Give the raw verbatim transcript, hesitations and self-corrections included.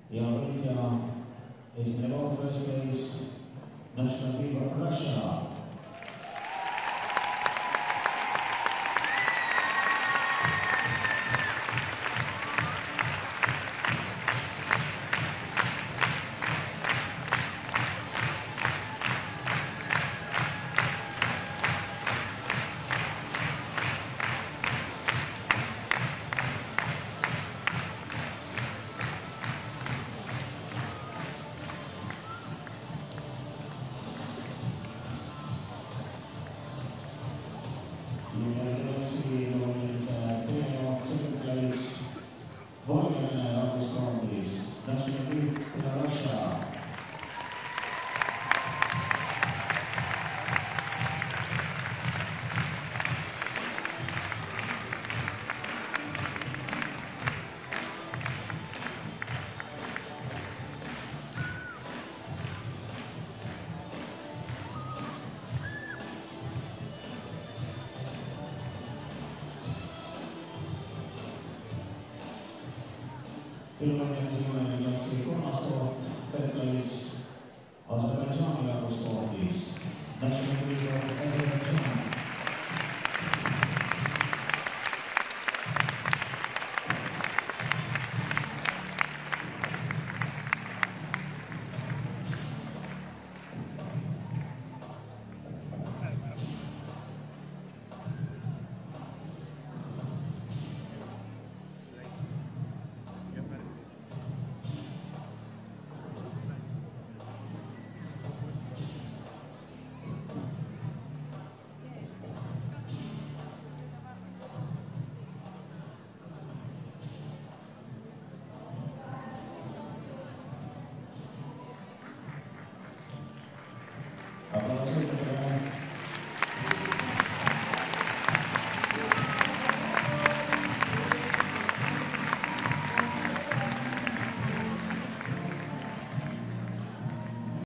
ja võitja esimene koht first place National Team of Russia. Second place, Valgevene rahvuskoondis, National Team of Russia. Esimene klassi kolmas koht, third place Aserbaidžaani rahvuskoondis, National Team of Aserbaidžaan.